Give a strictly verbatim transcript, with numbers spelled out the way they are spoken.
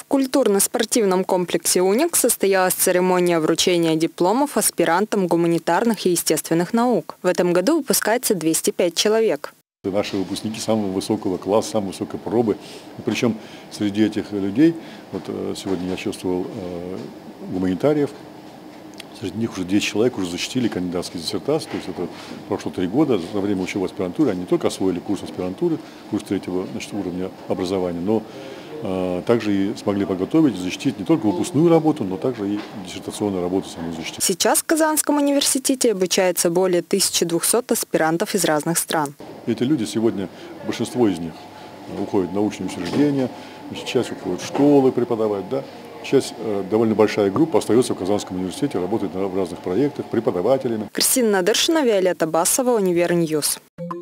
культурно-спортивном комплексе «Уникс» состоялась церемония вручения дипломов аспирантам гуманитарных и естественных наук. В этом году выпускается двести пять человек. Наши выпускники самого высокого класса, самой высокой пробы. И причем среди этих людей, вот сегодня я чувствовал э, гуманитариев, среди них уже десять человек уже защитили кандидатские диссертации, то есть это прошло три года, за время учебы аспирантуры они не только освоили курс аспирантуры, курс третьего, значит, уровня образования, но э, также и смогли подготовить, защитить не только выпускную работу, но также и диссертационную работу саму защитить. Сейчас в Казанском университете обучается более тысячи двухсот аспирантов из разных стран. Эти люди сегодня, большинство из них уходят в научные учреждения, часть уходит в школы преподавать, да? Часть, э, довольно большая группа остается в Казанском университете, работает в разных проектах, преподавателями. Кристина Надыршина, Виолетта Басова, Универньюз.